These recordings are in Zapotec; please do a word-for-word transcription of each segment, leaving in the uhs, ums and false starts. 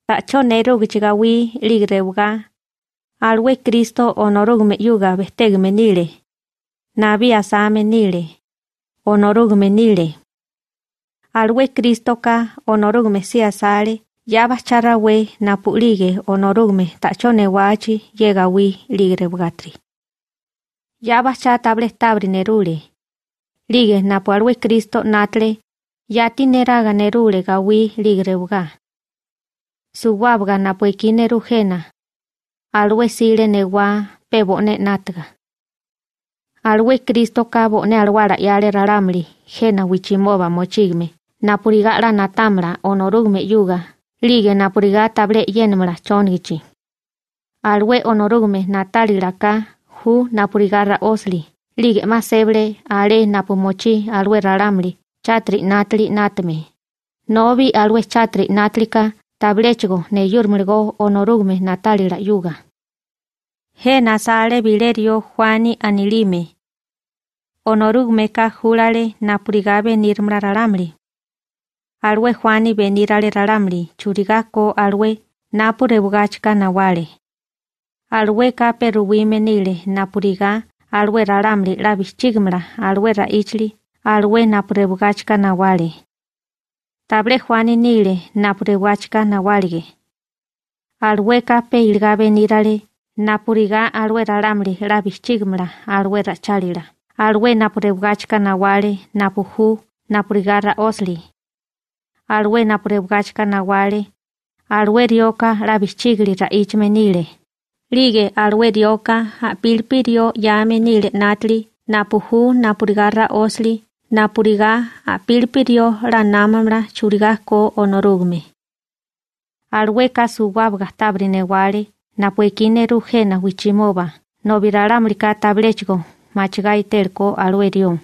tacho nero gichigawi ligreuga. Alwe Cristo onorugme yuga vestegme nile. Nabi asame nile. Onorugme nile. Alwe Cristo ka onorugme sia sale. Yaba charawe napulige onorugme tacho newachi yegawi ligreugatri. Yaba chatable tabri nerule. Lige napu alwe Cristo natle. Yati neraga nerule gawi ligreuga. Suwabga napu ikine rujena. Alwe sile newa pebone natga. Alwe Cristo ka bone alwara yale raramli. Jena wichimoba mochigme. Napurigara natamra onorugme yuga. Lige napuriga table yenmra chongichi. Alwe onorugme natalira ka. Hu napurigara osli. Lige maseble ale napumochi alwe raramli. Chatri natli natme. Novi alwe chatri natlika. Tablechgo ne yurmrgo onorugme natalira yuga. He nasale Vilerio Juani anilime. Onorugme ka julale napurigabe nirmra raramli. Alwe Juani benirale raramli churigako alwe napurebugachka nawale. Alwe ka peruwime nile napuriga alwe raramli labichigmra alwe raichli alwe napurebugachka nawale. Table Juani nile napurebugachka nawalige. Alwe ka peilgabe nirale napuriga alwe raramli labichigmra alwe rachalira. Alwe napurebugachka nawale napuhu napurigara osli. Alwe napurebugachka nawale. Alwe rioka labichigli raichme nile. Lige alwe rioka apilpirio yame nile natli. Napuhu napurigara osli. Napuriga apilpirio ranamamra churiga ko onorugme. Alwe ka suwabga tabri newale. Napuekine rujena wichimoba. Noviraramlika tablechgo. Machigai telko alwe rion.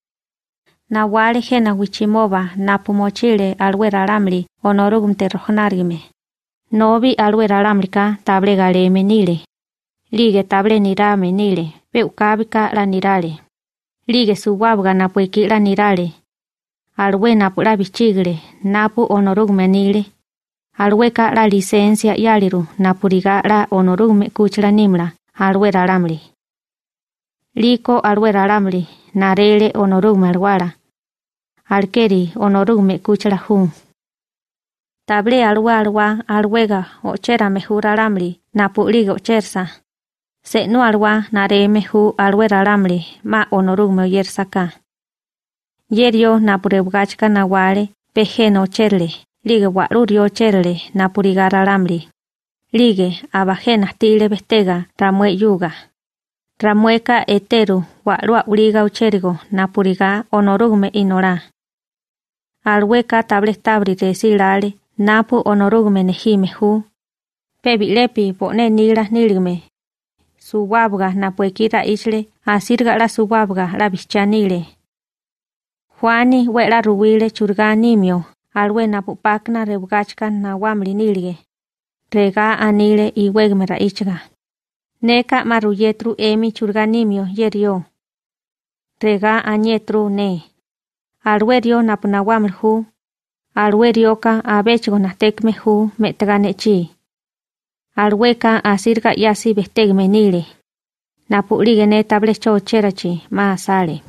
Nawale jena wichimoba napumochile alwe raramli onorugum terrojonargime. Novi alwe raramlika table galeme nile. Lige table nirame nile. Peukabika la nirale. Lige suwabga napueki la nirale. Alwe napura bichigre napu onorugme nile. Alwe ka la licencia yaliru napuriga la onorugme kuchla nimla alwe raramli. Liko alwe raramli narele onorugme alwara. Alkeri onorugme kuchla hun. Table alwa alwa alwega ochera mehu raramli napuliga ochersa. Se no alwa nare mehu alwe raramli ma onorugme oyersaka. Yerio napurebugachka nawale pejeno cherle. Lige warurio cherle napuriga raramli. Lige abajena tile bestega ramue yuga. Ramueka eteru warua uriga ucherigo napuriga onorugme inora. Alweka table tabri resilale napu onorugme nejime hu. Pebilepi pone nila nilgme. Suwabga napuekira isle asirga la suwabga la bichanile. Juani wela ruwile churga nimio. Alwe napupakna rebugachka nawamli nilge. Rega anile iwegmera ichga. Neka maruyetru emi churganimio yerio. Rega añetru ne. Alwerio napunawamlhu. Alwerioka abechgo natekme hu metganechi. Alweka asirga yasi bestegme nile. Napulige ne tablecho cherachi ma sale.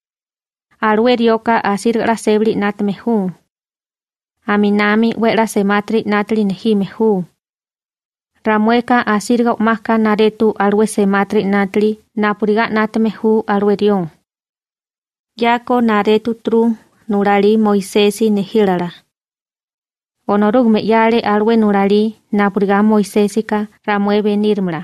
Alwerioka asirga sebli natme hu. Aminami wela sematri natli nejime hu. Ramueka asirga umaka naretu alwe sematri natli napuriga natme hu alwerion. Yako naretu tru nurali Moisesi nehilara. Onorugme yale alwe nurali napuriga Moisesika ramue benirmra.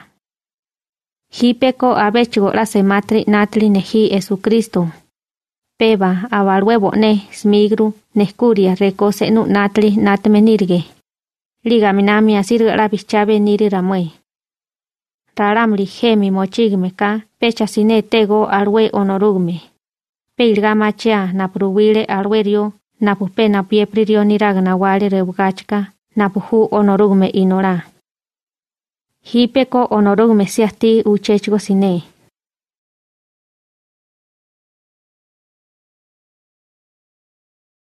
Hipeko abechgo la sematri natli neji Jesucristo. Peba abalwe ne smigru neskuria rekose nu natli natme nirge. Liga minami asirga la bichabe niri ramue. Raramli gemi mochigme ka pecha sine tego alwe onorugme. Peilga machea napruwile alwerio napupe napiepririo niragna wale rebugachka napuhu onorugme inora. Hipeko onorugme siasti uchechgo sine.